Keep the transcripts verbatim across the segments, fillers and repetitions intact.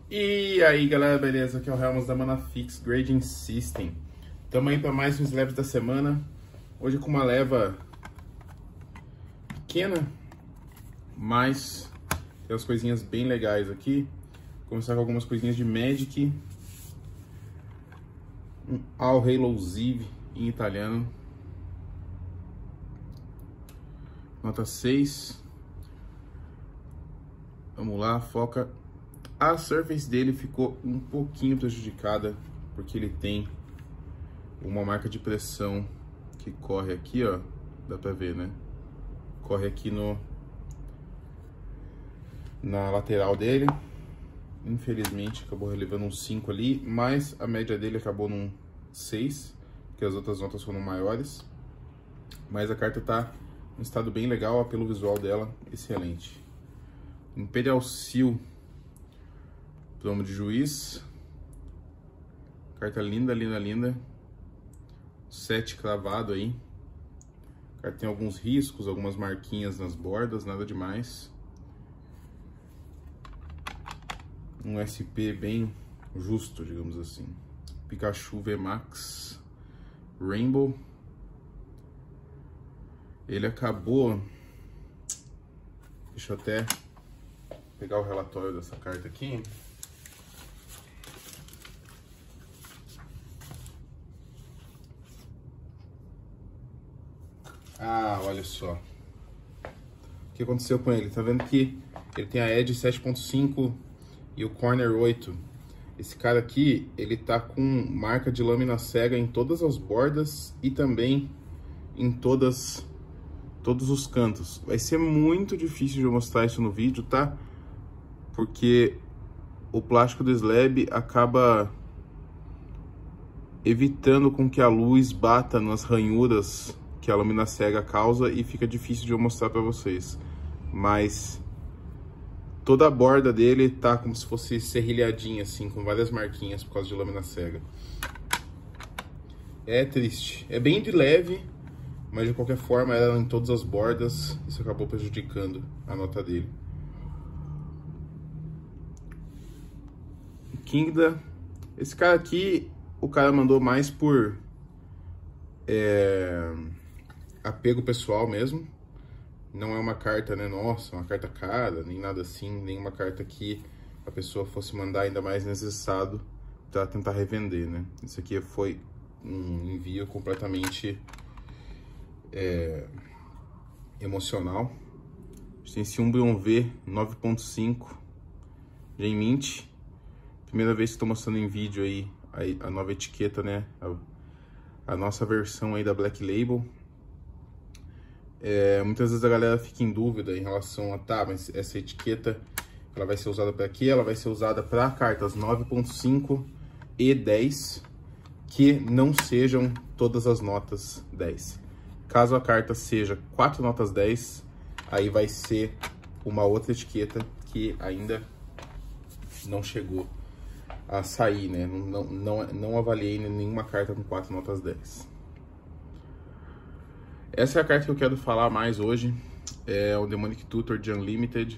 E aí galera, beleza? Aqui é o Helmut da Manafix Grading System. Estamos aí para mais uns slabs da semana. Hoje com uma leva pequena, mas tem umas coisinhas bem legais aqui. Vou começar com algumas coisinhas de Magic. Um All Hallows Eve em italiano. Nota seis. Vamos lá, foca. A surface dele ficou um pouquinho prejudicada, porque ele tem uma marca de pressão que corre aqui, ó. Dá pra ver, né? Corre aqui no na lateral dele. Infelizmente, acabou relevando um cinco ali, mas a média dele acabou num seis, porque as outras notas foram maiores. Mas a carta tá em um estado bem legal, o apelo visual dela excelente. Imperial Seal, Plomo de Juiz, carta linda, linda, linda, sete cravado aí, a carta tem alguns riscos, algumas marquinhas nas bordas, nada demais, um S P bem justo, digamos assim. Pikachu V Max Rainbow, ele acabou, deixa eu até pegar o relatório dessa carta aqui. Ah, olha só. O que aconteceu com ele? Tá vendo que ele tem a Edge sete ponto cinco e o Corner oito. Esse cara aqui, ele tá com marca de lâmina cega em todas as bordas e também em todas, todos os cantos. Vai ser muito difícil de eu mostrar isso no vídeo, tá? Porque o plástico do slab acaba evitando com que a luz bata nas ranhuras que a lâmina cega causa e fica difícil de eu mostrar para vocês. Mas toda a borda dele tá como se fosse serrilhadinha assim, com várias marquinhas por causa de lâmina cega. É triste. É bem de leve, mas de qualquer forma era em todas as bordas. Isso acabou prejudicando a nota dele. Kingda, esse cara aqui, o cara mandou mais por é, apego pessoal mesmo. Não é uma carta, né, nossa, uma carta cara, nem nada assim, nem uma carta que a pessoa fosse mandar ainda mais nesse estado para tentar revender, né. Isso aqui foi um envio completamente é, emocional. A gente tem esse Umbreon V nove ponto cinco Gem Mint. Primeira vez que estou mostrando em vídeo aí a, a nova etiqueta, né? A, a nossa versão aí da Black Label. É, muitas vezes a galera fica em dúvida em relação a, tá, mas essa etiqueta, ela vai ser usada para quê? Ela vai ser usada para cartas nove ponto cinco e dez, que não sejam todas as notas dez. Caso a carta seja quatro notas dez, aí vai ser uma outra etiqueta que ainda não chegou a sair, né? Não, não, não avaliei nenhuma carta com quatro notas dez. Essa é a carta que eu quero falar mais hoje. É o Demonic Tutor de Unlimited.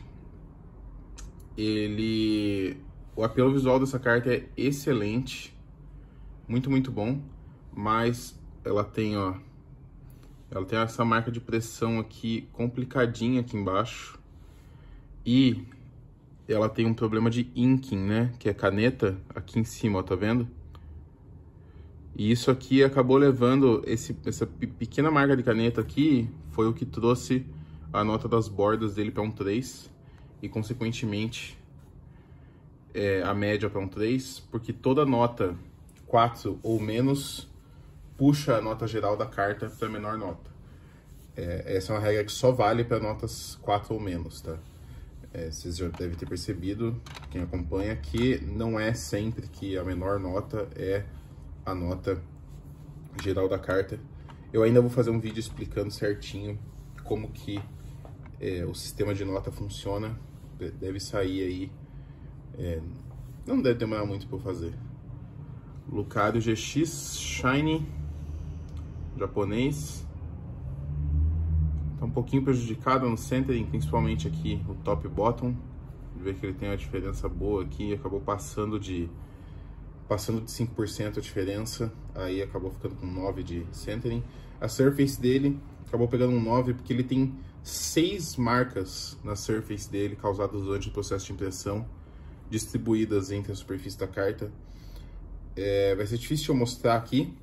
Ele... O apelo visual dessa carta é excelente. Muito, muito bom. Mas ela tem, ó... Ela tem essa marca de pressão aqui, complicadinha aqui embaixo. E ela tem um problema de inking, né? Que é caneta aqui em cima, ó, tá vendo? E isso aqui acabou levando, esse, essa pequena marca de caneta aqui, foi o que trouxe a nota das bordas dele para um três. E, consequentemente, é, a média para um três. Porque toda nota quatro ou menos puxa a nota geral da carta para a menor nota. É, essa é uma regra que só vale para notas quatro ou menos, tá? É, vocês já devem ter percebido, quem acompanha, que não é sempre que a menor nota é a nota geral da carta. Eu ainda vou fazer um vídeo explicando certinho como que é, o sistema de nota funciona. Deve sair aí, é, não deve demorar muito para eu fazer. Lucario G X Shiny, japonês. Tá um pouquinho prejudicado no centering, principalmente aqui o top e bottom. Vê que ele tem uma diferença boa aqui, acabou passando de passando de cinco por cento a diferença, aí acabou ficando com nove de centering. A surface dele acabou pegando um nove porque ele tem seis marcas na surface dele causadas durante o processo de impressão, distribuídas entre a superfície da carta. É, vai ser difícil eu mostrar aqui,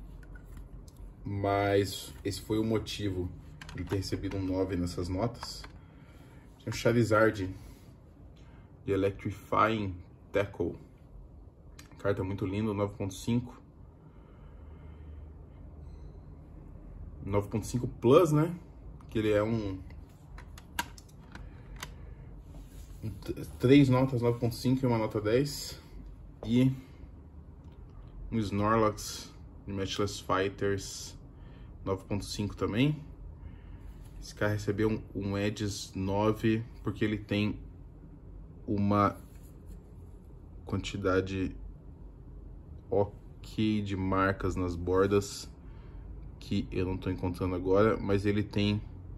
mas esse foi o motivo de ter recebido um nove nessas notas. Tem um Charizard de Electrifying Tackle. Carta muito linda, nove ponto cinco. nove ponto cinco Plus, né? Que ele é um... um três notas, nove ponto cinco e uma nota dez. E um Snorlax de Matchless Fighters nove ponto cinco também. Esse cara recebeu um, um Edges nove porque ele tem uma quantidade ok de marcas nas bordas que eu não tô encontrando agora, mas ele tem...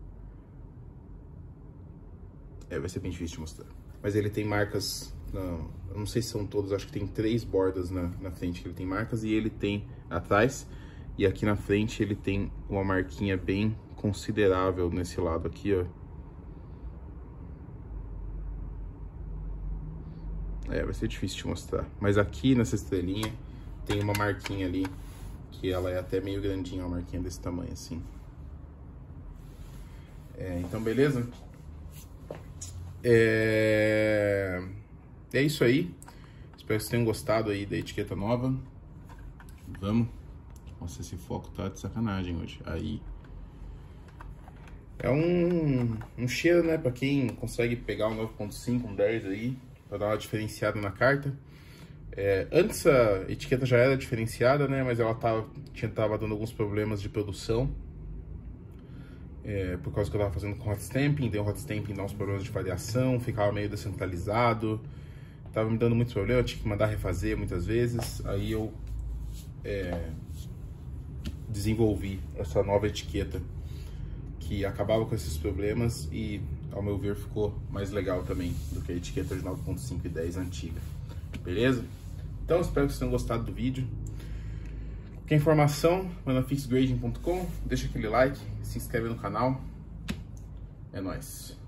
É, vai ser bem difícil de mostrar. Mas ele tem marcas... Não, eu não sei se são todas, acho que tem três bordas na, na frente que ele tem marcas, e ele tem atrás, e aqui na frente ele tem uma marquinha bem considerável nesse lado aqui, ó. É, vai ser difícil de mostrar. Mas aqui nessa estrelinha tem uma marquinha ali, que ela é até meio grandinha, uma marquinha desse tamanho assim. É, então, beleza? É... é isso aí. Espero que vocês tenham gostado aí da etiqueta nova. Vamos. Nossa, esse foco tá de sacanagem hoje. Aí. É um, um cheiro, né? Pra quem consegue pegar um nove ponto cinco, um dez aí, pra dar uma diferenciada na carta. É, antes a etiqueta já era diferenciada, né? Mas ela tava, tinha, tava dando alguns problemas de produção. É, por causa que eu tava fazendo com hot stamping, deu hot stamping, dá uns problemas de variação, ficava meio descentralizado. Tava me dando muitos problemas, eu tinha que mandar refazer muitas vezes. Aí eu é, desenvolvi essa nova etiqueta que acabava com esses problemas e, ao meu ver, ficou mais legal também do que a etiqueta de nove ponto cinco e dez antiga. Beleza? Então, espero que vocês tenham gostado do vídeo. Qualquer informação, manda fix grading ponto com, deixa aquele like, se inscreve no canal. É nóis!